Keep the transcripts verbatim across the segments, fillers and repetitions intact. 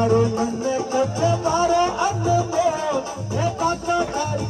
थारे मन को तुम्हारे अनमोल ये बातों थारी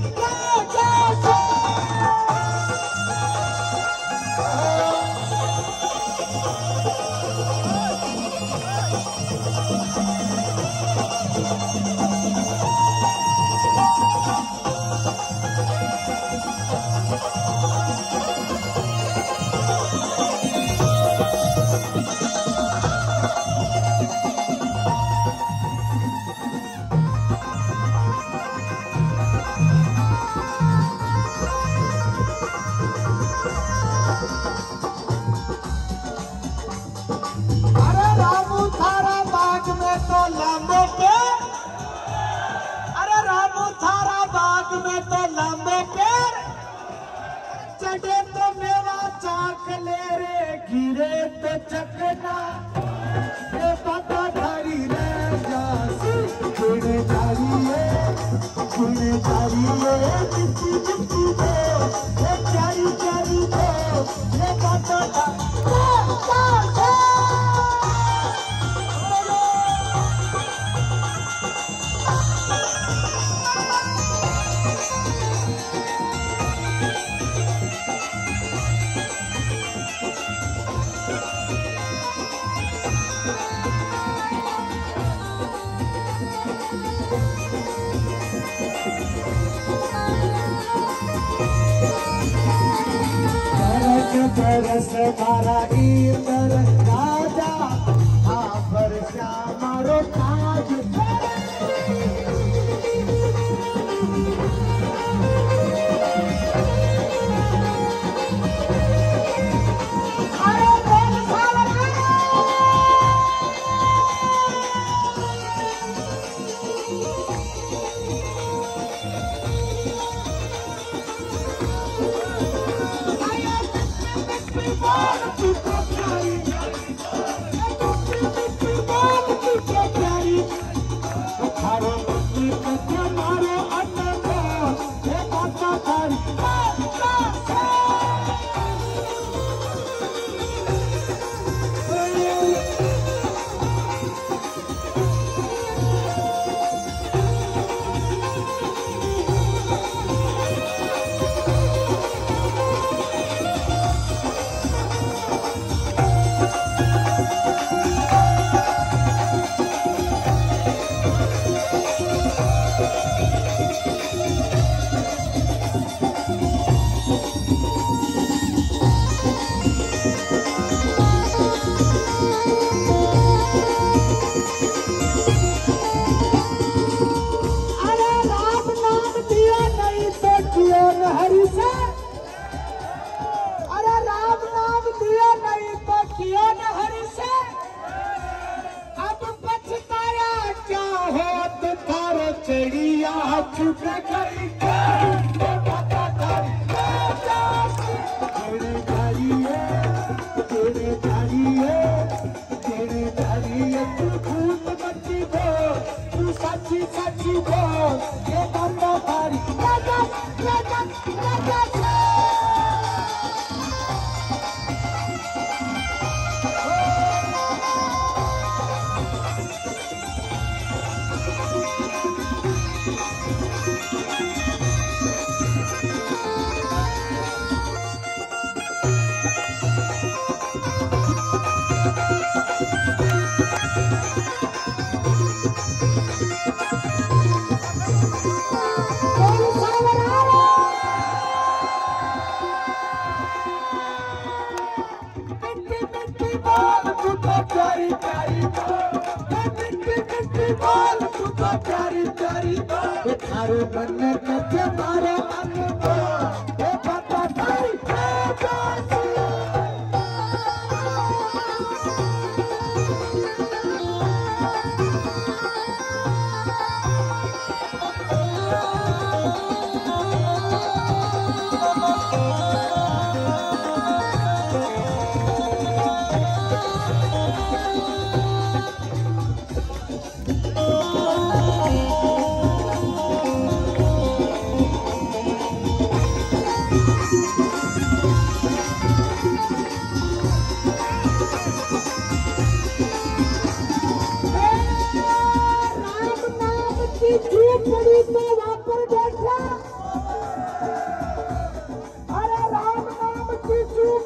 में तो लंबे पैर चढ़े तो मेरा चाक ले रे गिरे तो चकना ये पता धरी रे जासी गुणे धारी है गुणे धारी है चिट्ठी चिट्ठी दो ये प्यारी प्यारी दो ये पता बरस मारा इंदर राजा हाँ पर श्यामारो ताज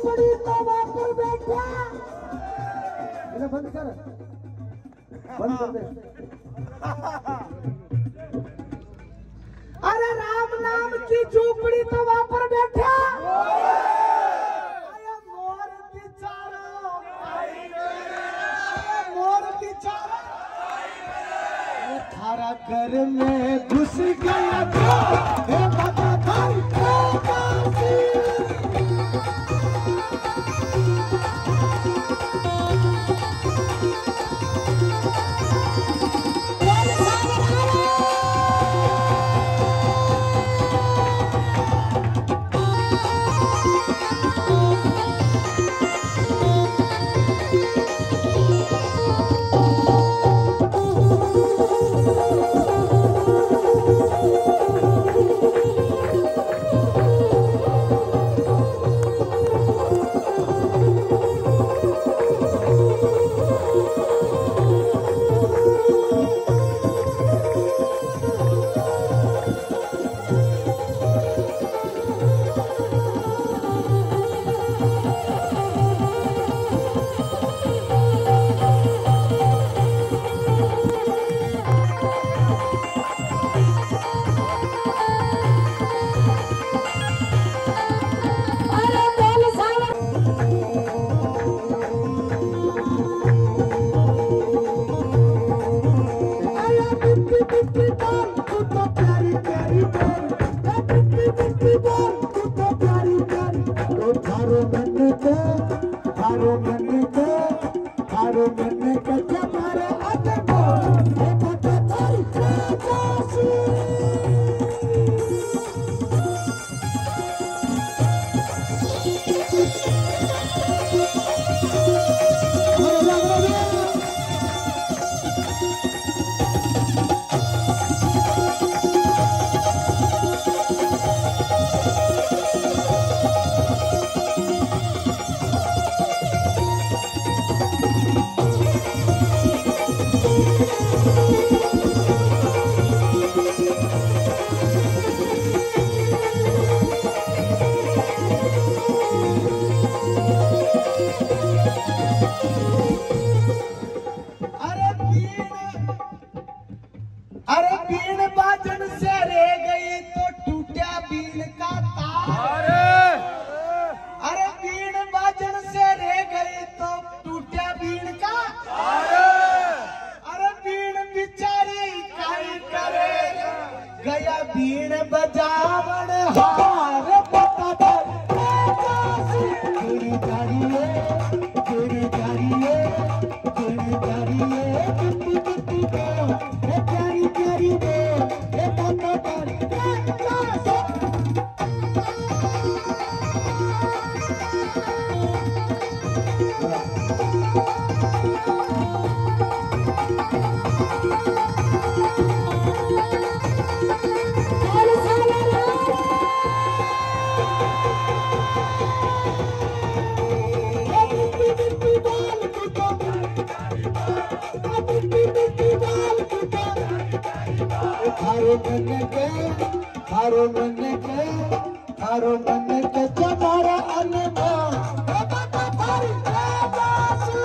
झोपड़ी तवा पर बैठा। इन्हें बंद कर, बंद कर दे। अरे राम नाम की झोपड़ी तवा पर बैठा। अरे मोर बेचारा, अरे मोर बेचारा थारा घर में घुस गया तो हे पता थारी काशी। थारो मन को, थारो मन को, थारो मन को जमारे अटको हे पता थारी काशी। अरे बीन बाजन से रह गई तो टूटा बीन का तार। अरे बीन बाजन से रह गई तो टूटा बीन का तार। अरे बीन बिचारी काई करे गया बीन बजावन हार पता तेरी गाड़िए, तेरी गाड़िए, तेरी गाड़िए कितनी कितनी को प्यारी प्यारी दे हे पता तारी काशी। थारो मन के, थारो मन के, थारो मन के जमारा अनमोल हे पता थारी काशी।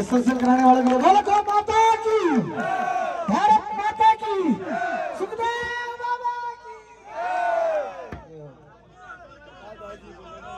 इस सिलसिले कराने वाले के लिए बोलो